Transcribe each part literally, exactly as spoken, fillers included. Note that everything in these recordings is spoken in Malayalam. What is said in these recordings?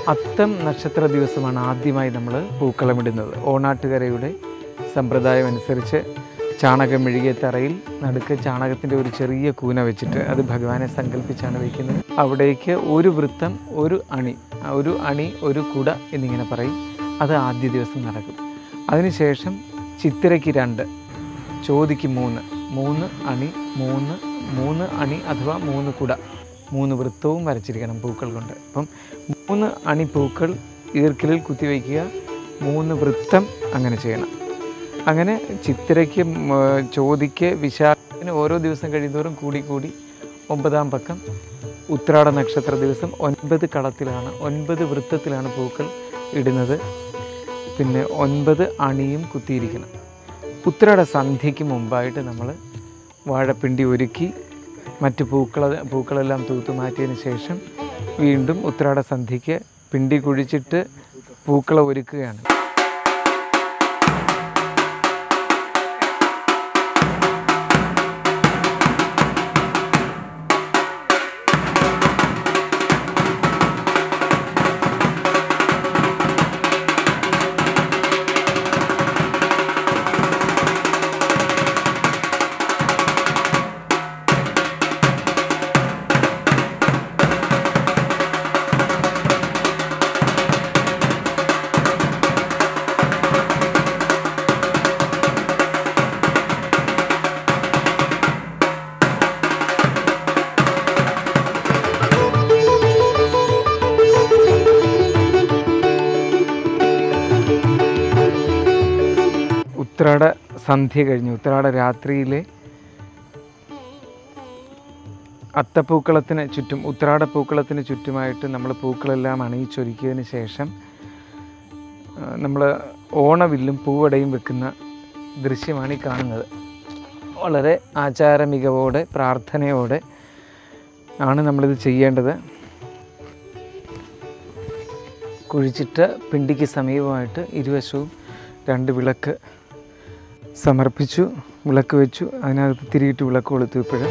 അത്തം നക്ഷത്ര ദിവസമാണ് ആദ്യമായി നമ്മൾ പൂക്കളമിടുന്നത്. ഓണാട്ടുകരയുടെ സമ്പ്രദായം അനുസരിച്ച് ചാണകം മെഴുകിയ തറയിൽ നടുക്ക് ചാണകത്തിൻ്റെ ഒരു ചെറിയ കൂന വെച്ചിട്ട് അത് ഭഗവാനെ സങ്കല്പിച്ചാണ് വയ്ക്കുന്നത്. അവിടേക്ക് ഒരു വൃത്തം, ഒരു അണി, ഒരു അണി ഒരു കുട എന്നിങ്ങനെ പറയും. അത് ആദ്യ ദിവസം നടക്കും. അതിനുശേഷം ചിത്തിരയ്ക്ക് രണ്ട്, ചോതിക്ക് മൂന്ന്, മൂന്ന് അണി, മൂന്ന് മൂന്ന് അണി അഥവാ മൂന്ന് കുട, മൂന്ന് വൃത്തവും വരച്ചിരിക്കണം പൂക്കൾ കൊണ്ട്. അപ്പം മൂന്ന് അണി പൂക്കൾ ഈർക്കിലിൽ കുത്തിവയ്ക്കുക, മൂന്ന് വൃത്തം അങ്ങനെ ചെയ്യണം. അങ്ങനെ ചിത്തിരയ്ക്ക്, ചോതിക്ക്, വിശാഖത്തിന് ഓരോ ദിവസം കഴിയുന്തോറും കൂടി കൂടി ഒമ്പതാം പക്കം ഉത്രാട നക്ഷത്ര ദിവസം ഒൻപത് കളത്തിലാണ്, ഒൻപത് വൃത്തത്തിലാണ് പൂക്കൾ ഇടുന്നത്. പിന്നെ ഒൻപത് അണിയും കുത്തിയിരിക്കണം. ഉത്രാട സന്ധ്യയ്ക്ക് മുമ്പായിട്ട് നമ്മൾ വാഴപ്പിണ്ടി ഒരുക്കി മറ്റ് പൂക്കള പൂക്കളെല്ലാം തൂത്തു മാറ്റിയതിന് ശേഷം വീണ്ടും ഉത്രാട സന്ധ്യയ്ക്ക് പിണ്ടി കുഴിച്ചിട്ട് പൂക്കള ഒരുക്കുകയാണ്. ഉത്രാട സന്ധ്യ കഴിഞ്ഞ് ഉത്രാട രാത്രിയിലെ അത്തപ്പൂക്കളത്തിന് ചുറ്റും, ഉത്രാട പൂക്കളത്തിന് ചുറ്റുമായിട്ട് നമ്മൾ പൂക്കളെല്ലാം അണിയിച്ചൊരുക്കിയതിന് ശേഷം നമ്മൾ ഓണവില്ലും പൂവടയും വെക്കുന്ന ദൃശ്യമാണ് ഈ കാണുന്നത്. വളരെ ആചാര മികവോടെ പ്രാർത്ഥനയോടെ ആണ് നമ്മളിത് ചെയ്യേണ്ടത്. കുഴിച്ചിട്ട് പിണ്ടിക്ക് സമീപമായിട്ട് ഇരുവശവും രണ്ട് വിളക്ക് സമർപ്പിച്ചു, വിളക്ക് വെച്ചു, അതിനകത്ത് തിരിയിട്ട് വിളക്ക് കൊളുത്തു. ഇപ്പോഴും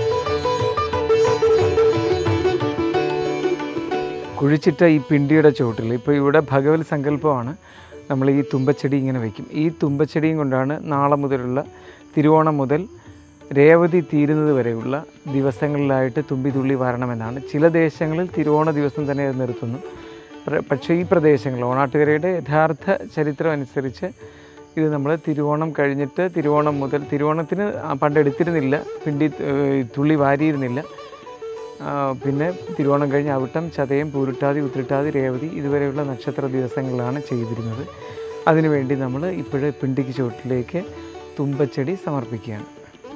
കുഴിച്ചിട്ട ഈ പിണ്ടിയുടെ ചുവട്ടിൽ ഇപ്പോൾ ഇവിടെ ഭഗവത് സങ്കല്പമാണ്. നമ്മൾ ഈ തുമ്പച്ചെടി ഇങ്ങനെ വയ്ക്കും. ഈ തുമ്പച്ചെടിയും കൊണ്ടാണ് നാളെ മുതലുള്ള തിരുവോണം മുതൽ രേവതി തീരുന്നത് വരെയുള്ള ദിവസങ്ങളിലായിട്ട് തുമ്പി തുള്ളി വരണമെന്നാണ്. ചില ദേശങ്ങളിൽ തിരുവോണ ദിവസം തന്നെ അത് നിർത്തുന്നു. പക്ഷേ ഈ പ്രദേശങ്ങൾ, ഓണാട്ടുകരയുടെ യഥാർത്ഥ ചരിത്രം അനുസരിച്ച് ഇത് നമ്മൾ തിരുവോണം കഴിഞ്ഞിട്ട്, തിരുവോണം മുതൽ, തിരുവോണത്തിന് പണ്ടെടുത്തിരുന്നില്ല, പിണ്ടി തുള്ളി വാരിയിരുന്നില്ല. പിന്നെ തിരുവോണം കഴിഞ്ഞ് അവിട്ടം, ചതയം, പൂരുട്ടാതി, ഉത്രട്ടാതി, രേവതി ഇതുവരെയുള്ള നക്ഷത്ര ദിവസങ്ങളിലാണ് ചെയ്തിരുന്നത്. അതിനുവേണ്ടി നമ്മൾ ഇപ്പോഴേ പിണ്ടിക്ക് ചുവട്ടിലേക്ക് തുമ്പച്ചെടി സമർപ്പിക്കുകയാണ്.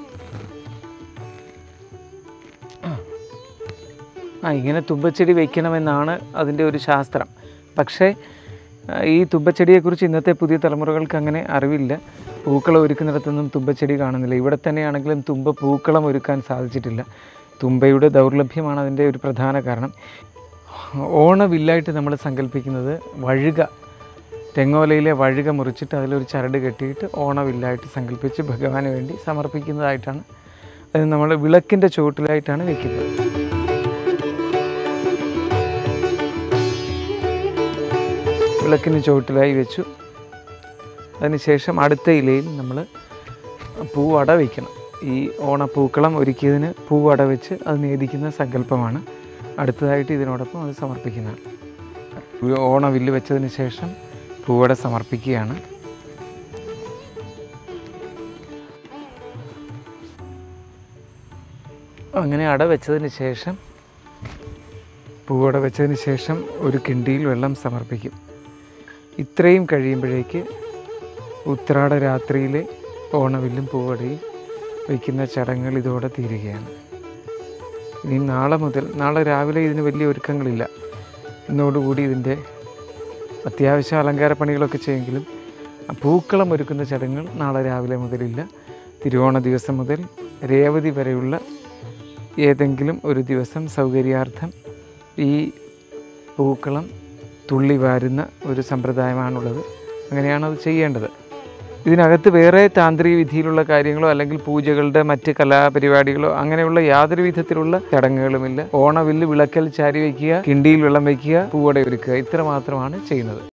ആ ഇങ്ങനെ തുമ്പച്ചെടി വയ്ക്കണമെന്നാണ് അതിൻ്റെ ഒരു ശാസ്ത്രം. പക്ഷേ ഈ തുമ്പച്ചെടിയെക്കുറിച്ച് ഇന്നത്തെ പുതിയ തലമുറകൾക്ക് അങ്ങനെ അറിവില്ല. പൂക്കളം ഒരുക്കുന്നിടത്തൊന്നും തുമ്പച്ചെടി കാണുന്നില്ല. ഇവിടെ തന്നെയാണെങ്കിലും തുമ്പ പൂക്കളം ഒരുക്കാൻ സാധിച്ചിട്ടില്ല. തുമ്പയുടെ ദൗർലഭ്യമാണ് അതിൻ്റെ ഒരു പ്രധാന കാരണം. ഓണവില്ലായിട്ട് നമ്മൾ സങ്കല്പിക്കുന്നത് വഴുക, തെങ്ങോലയിലെ വഴുക മുറിച്ചിട്ട് അതിലൊരു ചരട് കെട്ടിയിട്ട് ഓണവില്ലായിട്ട് സങ്കല്പിച്ച് ഭഗവാന് വേണ്ടി സമർപ്പിക്കുന്നതായിട്ടാണ്. അത് നമ്മൾ വിളക്കിൻ്റെ ചുവട്ടിലായിട്ടാണ് വയ്ക്കുന്നത്. വിളക്കിന് ചുവട്ടിലായി വെച്ചു. അതിനുശേഷം അടുത്ത ഇലയിൽ നമ്മൾ പൂവട വയ്ക്കണം. ഈ ഓണപ്പൂക്കളം ഒരുക്കിയതിന് പൂവട വെച്ച് അത് നേദിക്കുന്ന സങ്കല്പമാണ്. അടുത്തതായിട്ട് ഇതിനോടൊപ്പം അത് സമർപ്പിക്കുന്നതാണ്. ഓണവില്ല് വെച്ചതിന് ശേഷം പൂവട സമർപ്പിക്കുകയാണ്. അങ്ങനെ അട വെച്ചതിന് ശേഷം, പൂവട വെച്ചതിന് ശേഷം ഒരു കിണ്ടിയിൽ വെള്ളം സമർപ്പിക്കും. ഇത്രയും കഴിയുമ്പോഴേക്ക് ഉത്രാട രാത്രിയിലെ ഓണവില്ലും പൂവടയും വയ്ക്കുന്ന ചടങ്ങുകൾ ഇതോടെ തീരുകയാണ്. ഇനി നാളെ മുതൽ, നാളെ രാവിലെ ഇതിന് വലിയ ഒരുക്കങ്ങളില്ല. ഇന്നോടുകൂടി ഇതിൻ്റെ അത്യാവശ്യം അലങ്കാര പണികളൊക്കെ ചെയ്യുമെങ്കിലും പൂക്കളം ഒരുക്കുന്ന ചടങ്ങുകൾ നാളെ രാവിലെ മുതലില്ല. തിരുവോണ ദിവസം മുതൽ രേവതി വരെയുള്ള ഏതെങ്കിലും ഒരു ദിവസം സൗകര്യാർത്ഥം ഈ പൂക്കളം തുള്ളി വാരുന്ന ഒരു സമ്പ്രദായമാണുള്ളത്. അങ്ങനെയാണ് അത് ചെയ്യേണ്ടത്. ഇതിനകത്ത് വേറെ താന്ത്രിക വിധിയിലുള്ള കാര്യങ്ങളോ അല്ലെങ്കിൽ പൂജകളുടെ മറ്റ് കലാപരിപാടികളോ അങ്ങനെയുള്ള യാതൊരു വിധത്തിലുള്ള ചടങ്ങുകളുമില്ല. ഓണവില്ല് വിളക്കൽ ചാരി വയ്ക്കുക, കിണ്ടിയിൽ വെള്ളം വയ്ക്കുക, പൂവട ഒരുക്കുക, ഇത്ര മാത്രമാണ് ചെയ്യുന്നത്.